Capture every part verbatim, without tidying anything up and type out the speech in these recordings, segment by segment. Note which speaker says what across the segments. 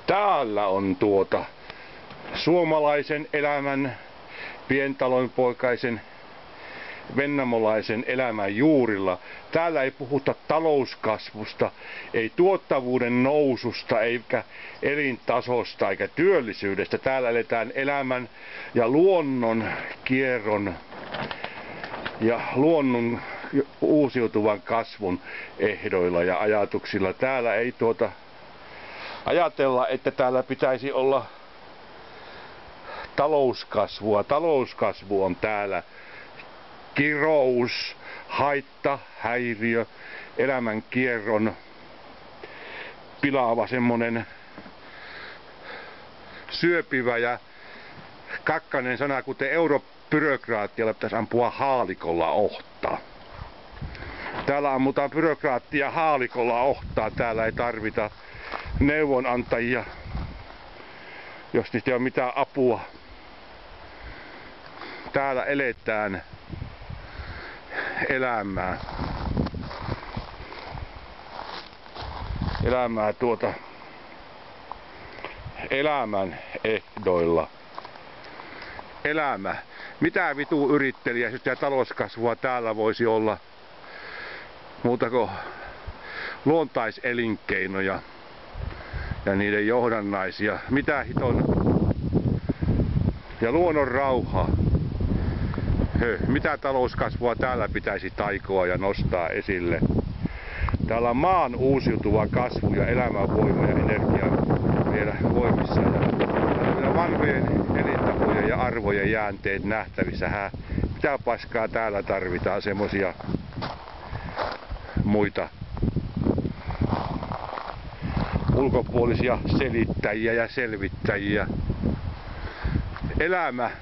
Speaker 1: Täällä on tuota suomalaisen elämän, pientalonpoikaisen, vennamolaisen elämän juurilla. Täällä ei puhuta talouskasvusta, ei tuottavuuden noususta, eikä elintasosta, eikä työllisyydestä. Täällä eletään elämän ja luonnon kierron ja luonnon uusiutuvan kasvun ehdoilla ja ajatuksilla. Täällä ei tuota ajatella, että täällä pitäisi olla talouskasvua. Talouskasvu on täällä kirous, haitta, häiriö, elämän kierron pilaava semmonen syöpivä ja kakkanen sana, kuten europyrokraattialla pitäisi ampua haalikolla ohtaa. Täällä ammutaan byrokraattia haalikolla ohtaa. Täällä ei tarvita neuvonantajia, jos niistä ei ole mitään apua. Täällä eletään elämää. Elämää tuota elämän ehdoilla. Elämä. Mitä vitu yrittelijäisyyttä ja talouskasvua täällä voisi olla muuta kuin luontaiselinkeinoja ja niiden johdannaisia. Mitä hiton ja luonnon rauha. Hö, mitä talouskasvua täällä pitäisi taikoa ja nostaa esille? Täällä on maan uusiutuva kasvu ja elämänvoima ja energia vielä voimissa. Ja vanhojen elintapojen ja arvojen jäänteet nähtävissä. Hä? Mitä paskaa täällä tarvitaan? Semmosia muita ulkopuolisia selittäjiä ja selvittäjiä. Elämä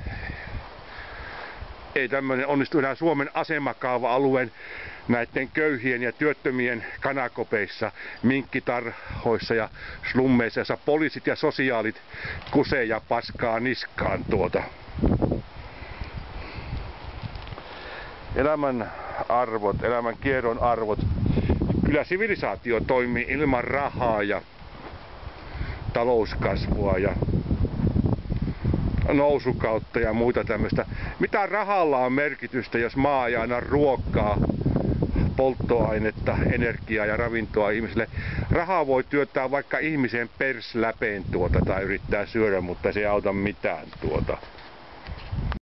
Speaker 1: ei tämmöinen onnistu enää Suomen asemakaava-alueen näiden köyhien ja työttömien kanakopeissa, minkkitarhoissa ja slummeissa, jossa poliisit ja sosiaalit kusee ja paskaa niskaan tuota. Elämän arvot, elämän kierron arvot. Kyllä sivilisaatio toimii ilman rahaa ja talouskasvua ja nousukautta ja muuta tämmöistä. Mitä rahalla on merkitystä, jos maa ei aina ruokkaa, polttoainetta, energiaa ja ravintoa ihmisille? Rahaa voi työttää vaikka ihmisen persläpeen tuota tai yrittää syödä, mutta se ei auta mitään tuota.